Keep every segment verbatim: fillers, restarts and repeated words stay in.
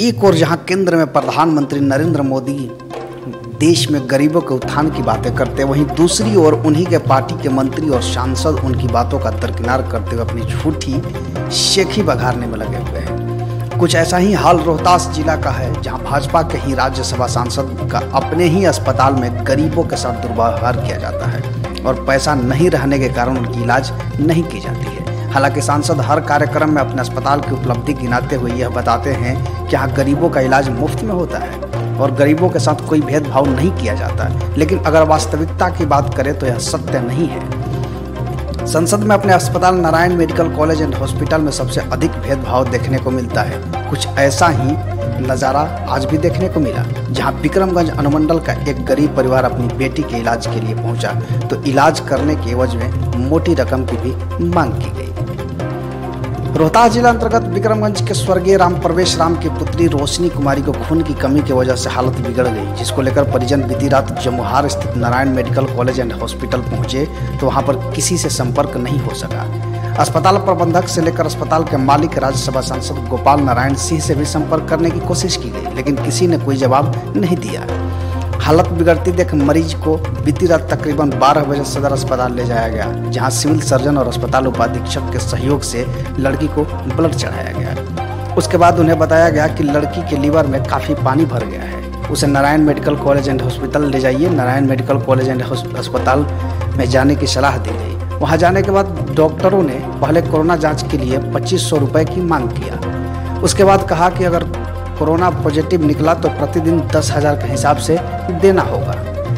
एक और जहां केंद्र में प्रधानमंत्री नरेंद्र मोदी देश में गरीबों के उत्थान की बातें करते, वहीं दूसरी ओर उन्हीं के पार्टी के मंत्री और सांसद उनकी बातों का दरकिनार करते हुए अपनी झूठी शेखी बघारने में लगे हुए हैं। कुछ ऐसा ही हाल रोहतास जिला का है, जहां भाजपा के ही राज्यसभा सांसद का अपने ही अस्पताल में गरीबों के साथ दुर्व्यवहार किया जाता है और पैसा नहीं रहने के कारण उनकी इलाज नहीं की जाती है। हालांकि सांसद हर कार्यक्रम में अपने अस्पताल की उपलब्धि गिनाते हुए यह बताते हैं कि यहाँ गरीबों का इलाज मुफ्त में होता है और गरीबों के साथ कोई भेदभाव नहीं किया जाता, लेकिन अगर वास्तविकता की बात करें तो यह सत्य नहीं है। संसद में अपने अस्पताल Narayan medical college and hospital में सबसे अधिक भेदभाव देखने को मिलता है। कुछ ऐसा ही नज़ारा आज भी देखने को मिला, जहां विक्रमगंज अनुमंडल का एक गरीब परिवार अपनी बेटी के इलाज के लिए पहुंचा तो इलाज करने के एवज में मोटी रकम की भी मांग की गई। रोहतास जिला अंतर्गत विक्रमगंज के स्वर्गीय राम प्रवेश राम की पुत्री रोशनी कुमारी को खून की कमी की वजह से हालत बिगड़ गई, जिसको लेकर परिजन बीती रात जमुहार स्थित Narayan medical college and hospital पहुंचे तो वहां पर किसी से संपर्क नहीं हो सका। अस्पताल प्रबंधक से लेकर अस्पताल के मालिक राज्यसभा सांसद गोपाल नारायण सिंह से भी संपर्क करने की कोशिश की गई, लेकिन किसी ने कोई जवाब नहीं दिया। हालत बिगड़ती देख मरीज को बीती रात तकरीबन बारह बजे सदर अस्पताल ले जाया गया, जहां सिविल सर्जन और अस्पताल उपाधीक्षक के सहयोग से लड़की को ब्लड चढ़ाया गया। उसके बाद उन्हें बताया गया कि लड़की के लीवर में काफ़ी पानी भर गया है, उसे Narayan medical college and hospital ले जाइए। नारायण मेडिकल कॉलेज एंड अस्पताल में जाने की सलाह दी गई। वहां जाने के बाद डॉक्टरों ने पहले कोरोना जाँच के लिए पच्चीस सौ रुपये की मांग किया। उसके बाद कहा कि अगर कोरोना पॉजिटिव निकला तो प्रतिदिन दस हजार के हिसाब से देना होगा।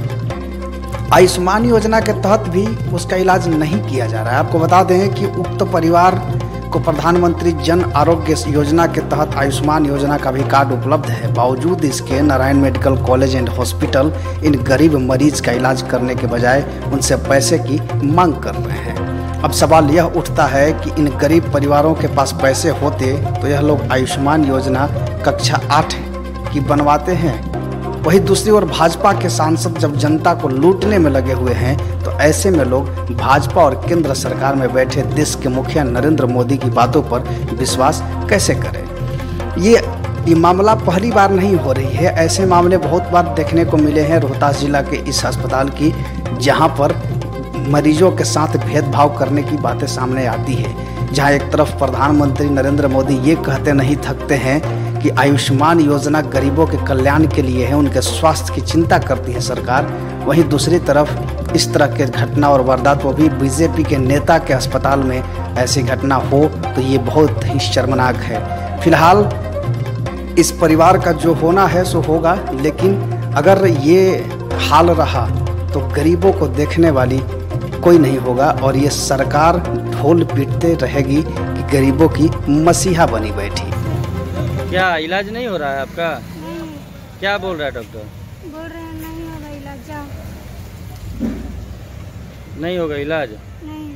आयुष्मान योजना के तहत भी उसका इलाज नहीं किया जा रहा है। आपको बता दें कि उक्त परिवार को प्रधानमंत्री जन आरोग्य योजना के तहत आयुष्मान योजना का भी कार्ड उपलब्ध है, बावजूद इसके Narayan medical college and hospital इन गरीब मरीज का इलाज करने के बजाय उनसे पैसे की मांग कर रहे हैं। अब सवाल यह उठता है कि इन गरीब परिवारों के पास पैसे होते तो यह लोग आयुष्मान योजना कक्षा आठ की बनवाते हैं। वहीं दूसरी ओर भाजपा के सांसद जब जनता को लूटने में लगे हुए हैं तो ऐसे में लोग भाजपा और केंद्र सरकार में बैठे देश के मुखिया नरेंद्र मोदी की बातों पर विश्वास कैसे करें। ये ये मामला पहली बार नहीं हो रही है, ऐसे मामले बहुत बार देखने को मिले हैं रोहतास जिला के इस अस्पताल की, जहां पर मरीजों के साथ भेदभाव करने की बातें सामने आती है। जहां एक तरफ प्रधानमंत्री नरेंद्र मोदी ये कहते नहीं थकते हैं कि आयुष्मान योजना गरीबों के कल्याण के लिए है, उनके स्वास्थ्य की चिंता करती है सरकार, वहीं दूसरी तरफ इस तरह के घटना और वारदात, वो भी बीजेपी के नेता के अस्पताल में ऐसी घटना हो तो ये बहुत ही शर्मनाक है। फिलहाल इस परिवार का जो होना है सो होगा, लेकिन अगर ये हाल रहा तो गरीबों को देखने वाली कोई नहीं होगा और ये सरकार ढोल पीटते रहेगी कि गरीबों की मसीहा बनी बैठी। क्या इलाज नहीं हो रहा है आपका? नहीं। क्या बोल रहा है डॉक्टर? बोल रहे हैं नहीं होगा इलाज, जाओ। नहीं होगा इलाज? नहीं।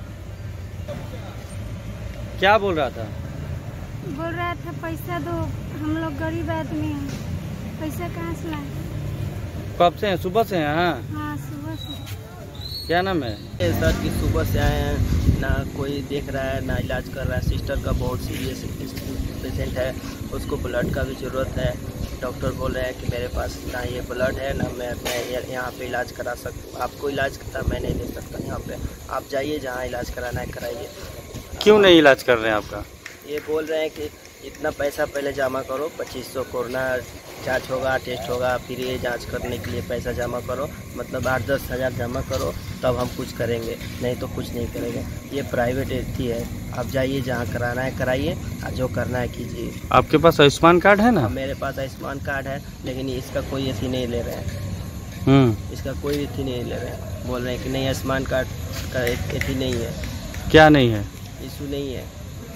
क्या बोल रहा था? बोल रहा था पैसा दो, हम लोग गरीब आदमी हैं, पैसा कहाँ से लाएं? कब से हैं? सुबह से हैं? हाँ, हाँ सुबह से। क्या नाम है? सर कि सुबह से आए हैं, ना कोई देख रहा है ना इलाज कर रहा है। सिस्टर का बहुत सीरियस पेशेंट है, उसको ब्लड का भी ज़रूरत है। डॉक्टर बोल रहे हैं कि मेरे पास ना ये ब्लड है ना मैं मैं यहाँ पे इलाज करा सकता, आपको इलाज करता मैं नहीं दे सकता यहाँ पे, आप जाइए जहाँ इलाज कराना है कराइए। क्यों नहीं इलाज कर रहे हैं आपका? ये बोल रहे हैं कि इतना पैसा पहले जमा करो, पच्चीस सौ कोरोना जांच होगा, टेस्ट होगा, फिर ये जांच करने के लिए पैसा जमा करो, मतलब आठ दस हज़ार जमा करो तब हम कुछ करेंगे, नहीं तो कुछ नहीं करेंगे। ये प्राइवेट एथी है, आप जाइए जहाँ कराना है कराइए, जो करना है कीजिए। आपके पास आयुष्मान कार्ड है ना? मेरे पास आयुष्मान कार्ड है, लेकिन इसका कोई एथी नहीं ले रहे हैं। हम्म इसका कोई एथी नहीं ले रहे हैं, बोल रहे हैं कि नहीं आयुष्मान कार्ड का एथी नहीं है। क्या नहीं है? इशू नहीं है,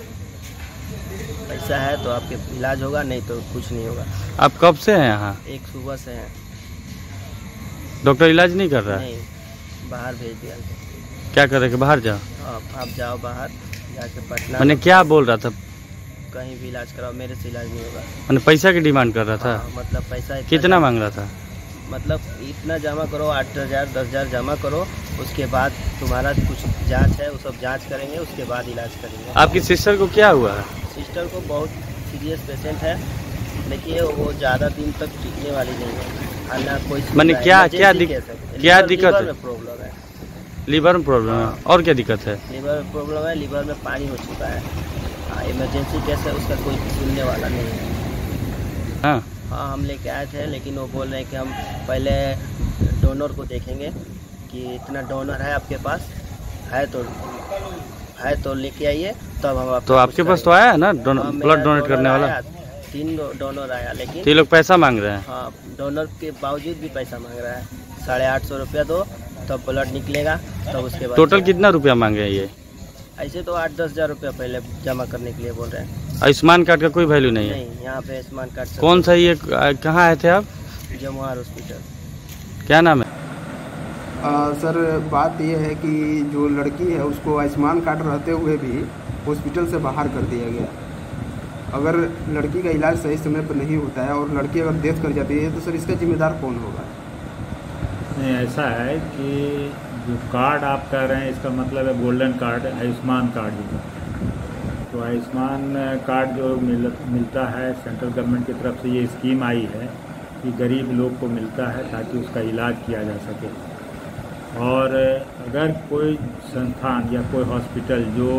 पैसा है तो आपके इलाज होगा, नहीं तो कुछ नहीं होगा। आप कब से हैं यहाँ? एक सुबह से हैं। डॉक्टर इलाज नहीं कर रहा है? नहीं, बाहर भेज दिया। क्या कर रहे? बाहर जाओ। आप आप जाओ बाहर जाके पटना। मैंने क्या बोल रहा था? कहीं भी इलाज कराओ, मेरे से इलाज नहीं होगा। मैंने पैसा की डिमांड कर रहा था? हाँ, मतलब पैसा कितना मांग रहा था? मतलब इतना जमा करो, आठ हज़ार दस हज़ार जमा करो, उसके बाद तुम्हारा कुछ जांच है वो सब जांच करेंगे, उसके बाद इलाज करेंगे। आपकी सिस्टर को क्या हुआ है? सिस्टर को बहुत सीरियस पेशेंट है, देखिए वो ज़्यादा दिन तक टिकने वाली नहीं है। और ना कोई माने सुविधा क्या है, क्या emergency दिक, कह सकते हैं। क्या लीवर- दिक्कत लीवर है? में प्रॉब्लम है। लीवर में प्रॉब्लम है और क्या दिक्कत है? लीवर में प्रॉब्लम है, लीवर में पानी हो चुका है। हाँ, इमरजेंसी केस है, उसका कोई सुनने वाला नहीं है। हाँ हाँ, हम लेके आए थे, लेकिन वो बोल रहे हैं कि हम पहले डोनर को देखेंगे कि इतना डोनर है आपके पास, है तो है तो लेके आइए, तब हम आपको तो आपके कुछ पास तो करेंगे। आया है ना हाँ, ब्लड मेरा डोनेट करने वाला? आया, तीन डोनर आया, लेकिन तो ये लोग पैसा मांग रहे हैं? हाँ, डोनर के बावजूद भी पैसा मांग रहा है। साढ़े आठ सौ रुपया दो तब ब्लड निकलेगा, तब उसके बाद टोटल कितना रुपया मांगे हैं ये? ऐसे तो आठ दस हज़ार रुपया पहले जमा करने के लिए बोल रहे हैं। आयुष्मान कार्ड का कोई वैल्यू नहीं है? नहीं, यहाँ पे आयुष्मान कार्ड से- कौन सा ये कहाँ आए थे आप? जमुआर हॉस्पिटल। क्या नाम है? आ, सर बात यह है कि जो लड़की है उसको आयुष्मान कार्ड रहते हुए भी हॉस्पिटल से बाहर कर दिया गया। अगर लड़की का इलाज सही समय पर नहीं होता है और लड़की अगर डेथ कर जाती है तो सर इसका जिम्मेदार कौन होगा? नहीं, ऐसा है कि जो कार्ड आप कह रहे हैं इसका मतलब है गोल्डन कार्ड, आयुष्मान कार्ड जो। तो आयुष्मान कार्ड जो मिल मिलता है सेंट्रल गवर्नमेंट की तरफ से, ये स्कीम आई है कि गरीब लोग को मिलता है ताकि उसका इलाज किया जा सके। और अगर कोई संस्थान या कोई हॉस्पिटल जो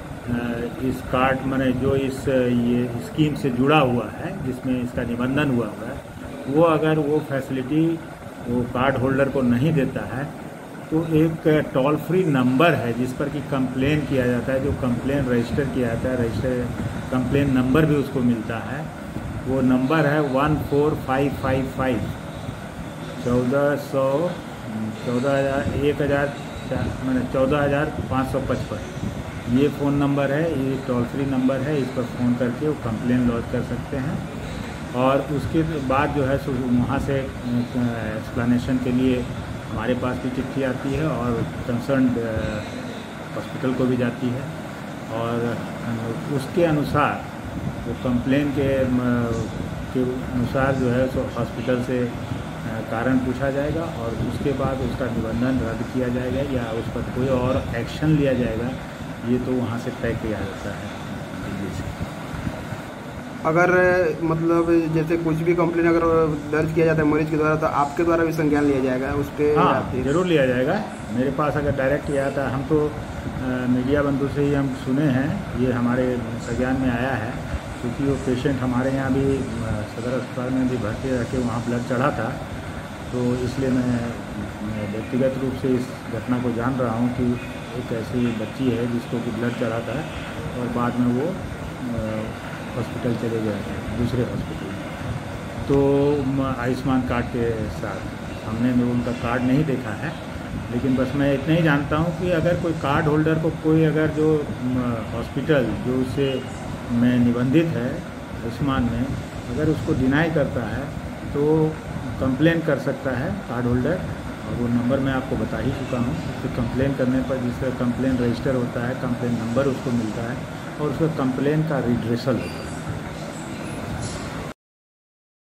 इस कार्ड माने जो इस ये स्कीम से जुड़ा हुआ है, जिसमें इसका निबंधन हुआ हुआ है, वो अगर वो फैसिलिटी वो कार्ड होल्डर को नहीं देता है तो एक टोल फ्री नंबर है जिस पर कि कंप्लेन किया जाता है, जो कंप्लेन रजिस्टर किया जाता है, रजिस्टर कंप्लेन नंबर भी उसको मिलता है। वो नंबर है one four five five five चौदह सौ चौदह हज़ार एक हज़ार मैंने चौदह हज़ार पाँच सौ पचपन ये फ़ोन नंबर है, ये टोल फ्री नंबर है। इस पर फ़ोन करके वो कंप्लेन लॉन्च कर सकते हैं। और उसके बाद जो है सो वहाँ से एक्सप्लेनेशन के लिए हमारे पास भी चिट्ठी आती है और कंसर्न हॉस्पिटल को भी जाती है, और उसके अनुसार वो कंप्लेन के के अनुसार जो है सो हॉस्पिटल से कारण पूछा जाएगा और उसके बाद उसका निबंधन रद्द किया जाएगा या उस पर कोई और एक्शन लिया जाएगा, ये तो वहाँ से तय किया जाता है दिल्ली से। अगर मतलब जैसे कुछ भी कंप्लेन अगर दर्ज किया जाता है मरीज के द्वारा तो आपके द्वारा भी संज्ञान लिया जाएगा उस पर? हाँ, जरूर लिया जाएगा। मेरे पास अगर डायरेक्ट किया था, हम तो आ, मीडिया बंधु से ही हम सुने हैं, ये हमारे संज्ञान में आया है क्योंकि वो पेशेंट हमारे यहाँ भी सदर अस्पताल में भी भर्ती रह के वहाँ ब्लड चढ़ा था, तो इसलिए मैं, मैं व्यक्तिगत रूप से इस घटना को जान रहा हूँ कि एक ऐसी बच्ची है जिसको कि ब्लड चढ़ा था और बाद में वो हॉस्पिटल चले गए दूसरे हॉस्पिटल में। तो आयुष्मान कार्ड के साथ हमने जो उनका कार्ड नहीं देखा है, लेकिन बस मैं इतना ही जानता हूँ कि अगर कोई कार्ड होल्डर को कोई अगर जो हॉस्पिटल जो उससे में निबंधित है आयुष्मान में, अगर उसको डिनाई करता है तो कंप्लेन कर सकता है कार्ड होल्डर, और वो नंबर मैं आपको बता ही चुका हूँ। उससे कंप्लेन करने पर जिसका कंप्लेन रजिस्टर होता है, कंप्लेन नंबर उसको मिलता है और उसका कंप्लेन का रिड्रेसल होता है।